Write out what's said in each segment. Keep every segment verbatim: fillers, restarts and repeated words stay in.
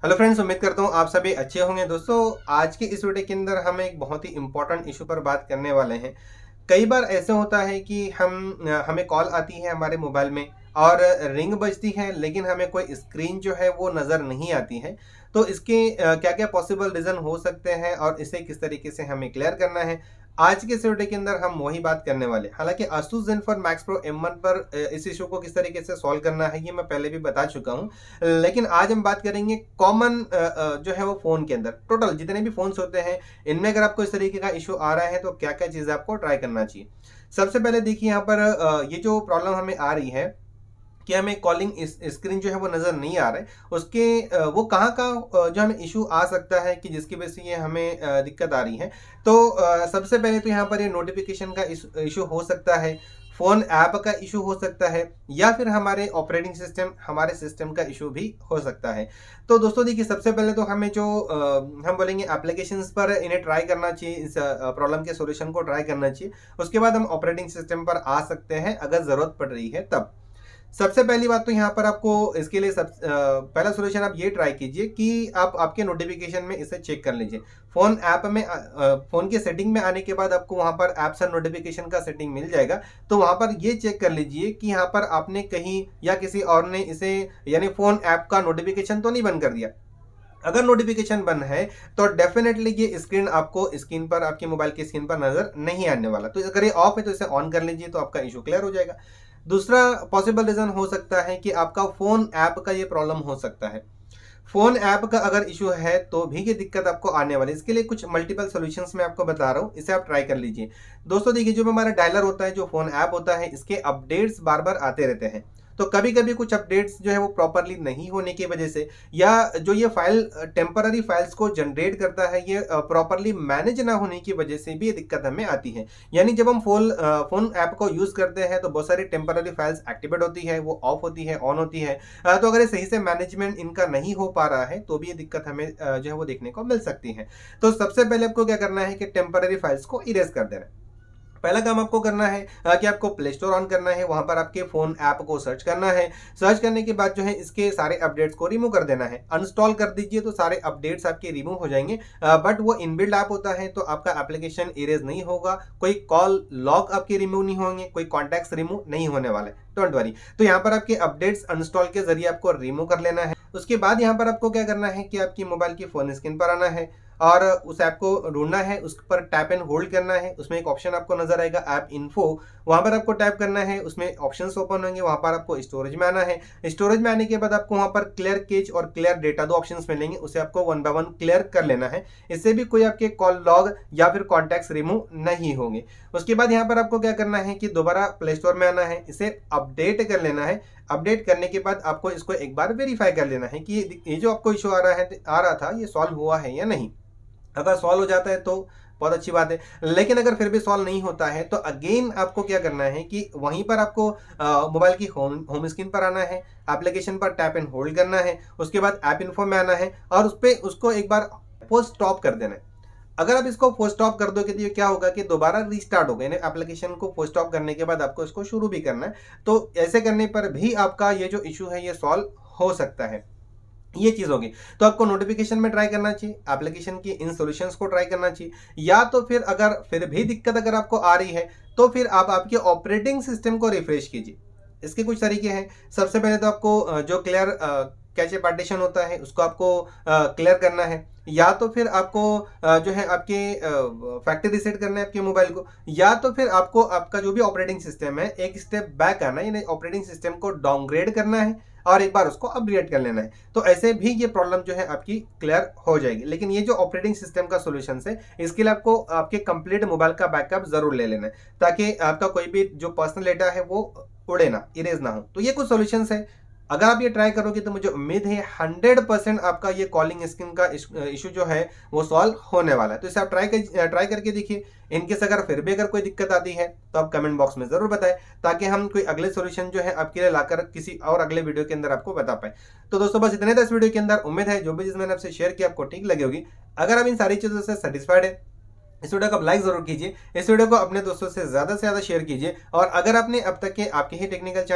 Hello friends, उम्मीद करता हूँ आप सभी अच्छे होंगे। दोस्तों, आज के इस वीडियो के अंदर हम एक बहुत ही इम्पोर्टेंट इशू पर बात करने वाले हैं। कई बार ऐसे होता है कि हम हमें कॉल आती है हमारे मोबाइल में और रिंग बजती है, लेकिन हमें कोई स्क्रीन जो है वो नज़र नहीं आती है। तो इसके क्या क्या पॉसिबल रीज़न हो सकते हैं और इसे किस तरीके से हमें क्लियर करना है, आज के इस वीडियो के अंदर हम वही बात करने वाले। हालांकि Asus Zenfone Max Pro M one पर इस इशू को किस तरीके से सॉल्व करना है ये मैं पहले भी बता चुका हूँ, लेकिन आज हम बात करेंगे कॉमन जो है वो फ़ोन के अंदर टोटल जितने भी फ़ोन्स होते हैं, इनमें अगर आपको इस तरीके का इशू आ रहा है तो क्या क्या चीज़ें आपको ट्राई करना चाहिए। सबसे पहले देखिए, यहाँ पर ये जो प्रॉब्लम हमें आ रही है कि हमें कॉलिंग स्क्रीन जो है वो नज़र नहीं आ रहा है, उसके वो कहाँ का जो हमें इशू आ सकता है कि जिसकी वजह से ये हमें दिक्कत आ रही है। तो सबसे पहले तो यहाँ पर ये नोटिफिकेशन का इशू हो सकता है, फ़ोन ऐप का इशू हो सकता है, या फिर हमारे ऑपरेटिंग सिस्टम हमारे सिस्टम का इशू भी हो सकता है। तो दोस्तों देखिए, सबसे पहले तो हमें जो आ, हम बोलेंगे एप्लीकेशंस पर इन्हें ट्राई करना चाहिए, इस प्रॉब्लम के सॉल्यूशन को ट्राई करना चाहिए। उसके बाद हम ऑपरेटिंग सिस्टम पर आ सकते हैं अगर ज़रूरत पड़ रही है तब। सबसे पहली बात तो यहाँ पर आपको इसके लिए सब आ, पहला सॉल्यूशन आप ये ट्राई कीजिए कि आप आपके नोटिफिकेशन में इसे चेक कर लीजिए। फ़ोन ऐप में आ, फ़ोन के सेटिंग में आने के बाद आपको वहाँ पर ऐप्स एंड नोटिफिकेशन का सेटिंग मिल जाएगा। तो वहाँ पर ये चेक कर लीजिए कि यहाँ पर आपने कहीं या किसी और ने इसे यानी फ़ोन ऐप का नोटिफिकेशन तो नहीं बंद कर दिया। अगर नोटिफिकेशन बंद है तो डेफिनेटली ये स्क्रीन आपको स्क्रीन पर आपके मोबाइल की स्क्रीन पर नजर नहीं आने वाला। तो अगर ये ऑफ है तो इसे ऑन कर लीजिए, तो आपका इशू क्लियर हो जाएगा। दूसरा पॉसिबल रीजन हो सकता है कि आपका फोन ऐप का ये प्रॉब्लम हो सकता है। फोन ऐप का अगर इशू है तो भी ये दिक्कत आपको आने वाली है। इसके लिए कुछ मल्टीपल सॉल्यूशंस मैं आपको बता रहा हूँ, इसे आप ट्राई कर लीजिए। दोस्तों देखिए, जो हमारा डायलर होता है, जो फोन ऐप होता है, इसके अपडेट्स बार बार आते रहते हैं। तो कभी कभी कुछ अपडेट्स जो है वो प्रॉपरली नहीं होने की वजह से, या जो ये फाइल टेम्पररी फाइल्स को जनरेट करता है ये प्रॉपरली मैनेज ना होने की वजह से भी ये दिक्कत हमें आती है। यानी जब हम फोन फोन ऐप को यूज करते हैं तो बहुत सारी टेम्पररी फाइल्स एक्टिवेट होती है, वो ऑफ होती है, ऑन होती है। तो अगर ये सही से मैनेजमेंट इनका नहीं हो पा रहा है तो भी ये दिक्कत हमें जो है वो देखने को मिल सकती है। तो सबसे पहले आपको क्या करना है कि टेम्पररी फाइल्स को इरेज कर देना है। पहला काम आपको करना है कि आपको प्ले स्टोर ऑन करना है, वहां पर आपके फोन ऐप को सर्च करना है। सर्च करने के बाद जो है इसके सारे अपडेट्स को रिमूव कर देना है, अनस्टॉल कर दीजिए तो सारे अपडेट्स आपके रिमूव हो जाएंगे। बट वो इनबिल्ड ऐप होता है तो आपका एप्लीकेशन इरेज नहीं होगा, कोई कॉल लॉग आपके रिमूव नहीं होंगे, कोई कॉन्टैक्ट्स रिमूव नहीं होने वाले, डोंट वरी। तो यहाँ पर आपके अपडेट्स अनस्टॉल के जरिए आपको रिमूव कर लेना है। उसके बाद यहाँ पर आपको क्या करना है कि आपकी मोबाइल की फोन स्क्रीन पर आना है और उस ऐप को ढूंढना है, उस पर टैप एंड होल्ड करना है। उसमें एक ऑप्शन आपको नजर आएगा ऐप इन्फो, वहां पर आपको टैप करना है, उसमें ऑप्शंस ओपन होंगे, वहां पर आपको स्टोरेज में आना है। स्टोरेज में आने के बाद आपको वहां पर क्लियर कैच और क्लियर डेटा दो ऑप्शंस मिलेंगे, उसे आपको वन बाय वन क्लियर कर लेना है। इससे भी कोई आपके कॉल लॉग या फिर कॉन्टैक्ट्स रिमूव नहीं होंगे। उसके बाद यहाँ पर आपको क्या करना है कि दोबारा प्ले स्टोर में आना है, इसे अपडेट कर लेना है। अपडेट करने के बाद आपको इसको एक बार वेरीफाई कर लेना है कि ये जो आपको इशू आ रहा है आ रहा था ये सॉल्व हुआ है या नहीं। अगर सॉल्व हो जाता है तो बहुत अच्छी बात है, लेकिन अगर फिर भी सॉल्व नहीं होता है तो अगेन आपको क्या करना है कि वहीं पर आपको मोबाइल की होम होम स्क्रीन पर आना है, एप्लीकेशन पर टैप एंड होल्ड करना है। उसके बाद ऐप इन्फो में आना है और उस पर उसको एक बार फोर्स स्टॉप कर देना है। अगर आप इसको फोर्स स्टॉप कर दोगे तो ये क्या होगा कि दोबारा रीस्टार्ट होगा, यानी एप्लीकेशन को फोर्स स्टॉप करने के बाद आपको इसको शुरू भी करना है। तो ऐसे करने पर भी आपका ये जो इशू है ये सॉल्व हो सकता है। ये चीज होगी। तो आपको नोटिफिकेशन में ट्राई करना चाहिए, एप्लीकेशन की इन सॉल्यूशंस को ट्राई करना चाहिए, या तो फिर अगर फिर भी दिक्कत अगर आपको आ रही है तो फिर आप आपके ऑपरेटिंग सिस्टम को रिफ्रेश कीजिए। इसके कुछ तरीके हैं। सबसे पहले तो आपको जो क्लियर कैचे पार्टीशन होता है उसको आपको क्लियर करना है, या तो फिर आपको जो है आपके फैक्ट्री रीसेट करना है आपके मोबाइल को, या तो फिर आपको आपका जो भी ऑपरेटिंग सिस्टम है एक स्टेप बैक आना है, यानी ऑपरेटिंग सिस्टम को डाउनग्रेड करना है और एक बार उसको अपग्रेड कर लेना है। तो ऐसे भी ये प्रॉब्लम जो है आपकी क्लियर हो जाएगी। लेकिन ये जो ऑपरेटिंग सिस्टम का सॉल्यूशन है इसके लिए आपको आपके कंप्लीट मोबाइल का बैकअप जरूर ले लेना है, ताकि आपका कोई भी जो पर्सनल डेटा है वो उड़े ना, इरेज ना हो। तो ये कुछ सॉल्यूशंस है, अगर आप ये ट्राई करोगे तो मुझे उम्मीद है हंड्रेड परसेंट आपका ये कॉलिंग स्क्रीन का इशू जो है वो सॉल्व होने वाला है। तो इसे आप ट्राई कर ट्राई करके देखिए। इनकेस अगर फिर भी अगर कोई दिक्कत आती है तो आप कमेंट बॉक्स में जरूर बताएं, ताकि हम कोई अगले सॉल्यूशन जो है आपके लिए लाकर किसी और अगले वीडियो के अंदर आपको बता पाए। तो दोस्तों बस इतने था इस वीडियो के अंदर। उम्मीद है जो भी चीज मैंने आपसे शेयर की आपको ठीक लगी होगी। अगर आप इन सारी चीजों से सेटिस्फाइड है इस वीडियो को आप लाइक जरूर कीजिए, इस वीडियो को अपने दोस्तों से ज्यादा से ज्यादा शेयर कीजिए। और अगर आपने अब तक के आपके ही टेक्निकल चैनल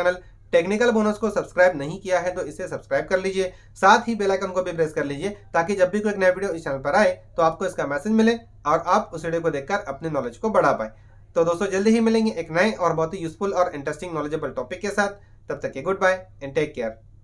टेक्निकल बोनस को सब्सक्राइब नहीं किया है तो इसे सब्सक्राइब कर लीजिए, साथ ही बेल आइकन को भी प्रेस कर लीजिए ताकि जब भी कोई एक नया वीडियो इस चैनल पर आए तो आपको इसका मैसेज मिले और आप उस वीडियो को देखकर अपने नॉलेज को बढ़ा पाए। तो दोस्तों जल्दी ही मिलेंगे एक नए और बहुत ही यूजफुल और इंटरेस्टिंग नॉलेजेबल टॉपिक के साथ। तब तक के good bye and take care.